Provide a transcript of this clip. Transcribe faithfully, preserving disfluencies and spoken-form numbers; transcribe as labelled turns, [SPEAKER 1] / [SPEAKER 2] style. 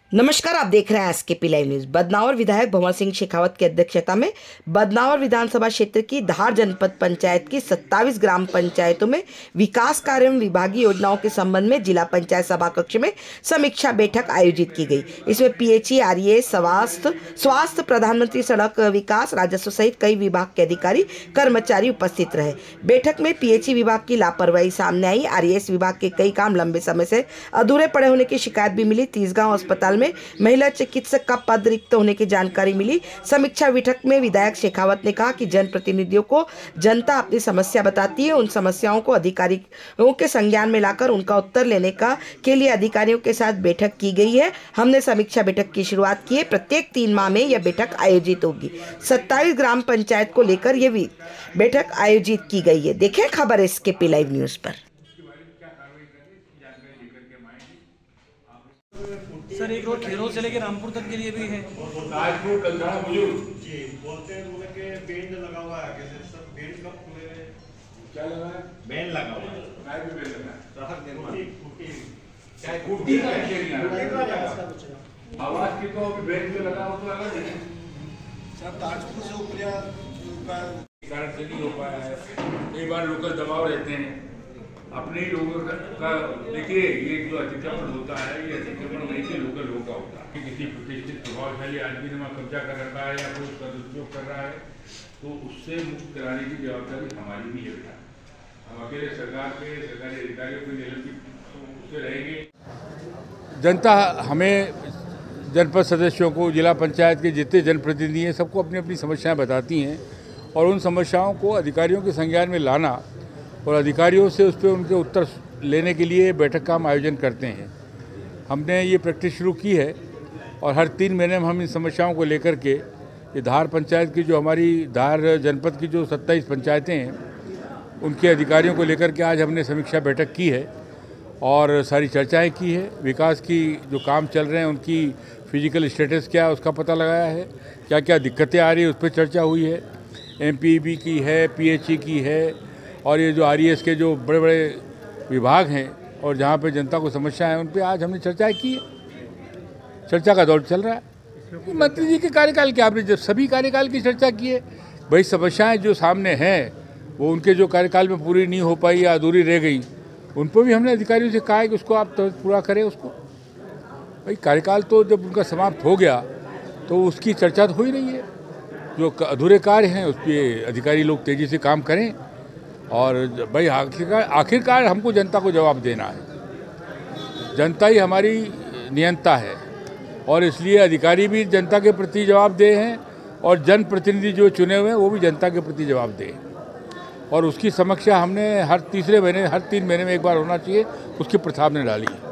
[SPEAKER 1] नमस्कार, आप देख रहे हैं एसकेपी लाइव न्यूज। बदनावर विधायक भंवर सिंह शेखावत की अध्यक्षता में बदनावर विधानसभा क्षेत्र की धार जनपद पंचायत की सत्ताईस ग्राम पंचायतों में विकास कार्य एवं विभागीय योजनाओं के संबंध में जिला पंचायत सभा कक्ष में समीक्षा बैठक आयोजित की गई। इसमें पीएचई, आरईएस, स्वास्थ्य स्वास्थ्य प्रधानमंत्री सड़क विकास, राजस्व सहित कई विभाग के अधिकारी कर्मचारी उपस्थित रहे। बैठक में पीएचई विभाग की लापरवाही सामने आई। आरईएस विभाग के कई काम लंबे समय से अधूरे पड़े होने की शिकायत भी मिली। तीसगांव अस्पताल में महिला चिकित्सक का पद रिक्त होने की जानकारी मिली। समीक्षा बैठक में विधायक शेखावत ने कहा कि जनप्रतिनिधियों को जनता अपनी समस्या बताती है, उन समस्याओं को अधिकारियों के संज्ञान में लाकर उनका उत्तर लेने का के लिए अधिकारियों के साथ बैठक की गई है। हमने समीक्षा बैठक की शुरुआत की है। प्रत्येक तीन माह में यह बैठक आयोजित होगी। सत्ताईस ग्राम पंचायत को लेकर यह बैठक आयोजित की गई है। देखें खबर एसकेपी लाइव न्यूज पर।
[SPEAKER 2] सर, एक रोड खेरों से लेकर रामपुर तक के लिए भी है।
[SPEAKER 3] राजपुर कलरा जी
[SPEAKER 4] बोलते हैं बोले कि बैंड लगा हुआ है। कैसे सर, बैंड कब खुले?
[SPEAKER 3] क्या लगा है?
[SPEAKER 4] बैंड लगा हुआ है।
[SPEAKER 3] काय भी बैंड लगा है?
[SPEAKER 4] सड़क निर्माण फूटी
[SPEAKER 3] क्या फूटी का क्या? आवाज की तो अभी बैंड में लगा हो तो लगा नहीं।
[SPEAKER 4] सर, ताजपुर से उपरिया का
[SPEAKER 3] कारण से नहीं हो पाया है। कई बार लोकल दबाव रहते हैं अपने ही लोगों का। देखिए, ये जो अतिक्रमण होता है, ये अतिक्रमण वहीं के लोकल लोगों का होता है। किसी प्रतिष्ठित प्रभावशाली आदमी ने वहाँ कब्जा कर रखा है या कोई उसका दुरुपयोग कर रहा है, तो उससे मुक्त कराने की जवाबदारी हमारी भी है बेटा। हम अकेले सरकार के सरकारी अधिकारियों को निलंबित उससे रहेंगे।
[SPEAKER 5] जनता हमें, जनपद सदस्यों को, जिला पंचायत के जितने जनप्रतिनिधि हैं, सबको अपनी अपनी समस्याएं बताती हैं और उन समस्याओं को अधिकारियों के संज्ञान में लाना और अधिकारियों से उस पर उनके उत्तर लेने के लिए बैठक का हम आयोजन करते हैं। हमने ये प्रैक्टिस शुरू की है और हर तीन महीने में हम इन समस्याओं को लेकर के ये धार पंचायत की, जो हमारी धार जनपद की जो सत्ताईस पंचायतें हैं, उनके अधिकारियों को लेकर के आज हमने समीक्षा बैठक की है और सारी चर्चाएं की है। विकास की जो काम चल रहे हैं उनकी फिजिकल स्टेटस क्या है उसका पता लगाया है, क्या क्या दिक्कतें आ रही है उस पर चर्चा हुई है। एम पी ई बी की है, पी एच ई की है और ये जो आर ई एस के जो बड़े बड़े विभाग हैं और जहाँ पे जनता को समस्या है उन पे आज हमने चर्चा की है। चर्चा का दौर चल रहा है। मंत्री जी के कार्यकाल के आपने जब सभी कार्यकाल की चर्चा की है, भाई समस्याएं जो सामने हैं वो उनके जो कार्यकाल में पूरी नहीं हो पाई या अधूरी रह गई, उन पर भी हमने अधिकारियों से कहा है कि उसको आप तो पूरा करें। उसको भाई कार्यकाल तो जब उनका समाप्त हो गया तो उसकी चर्चा तो हो ही नहीं है। जो अधूरे कार्य हैं उस पर अधिकारी लोग तेज़ी से काम करें और भाई आखिरकार आखिरकार हमको जनता को जवाब देना है। जनता ही हमारी नियंता है और इसलिए अधिकारी भी जनता के प्रति जवाबदेह हैं और जनप्रतिनिधि जो चुने हुए हैं वो भी जनता के प्रति जवाबदेह हैं और उसकी समीक्षा हमने हर तीसरे महीने, हर तीन महीने में एक बार होना चाहिए, उसकी प्रथा हमने डाली है।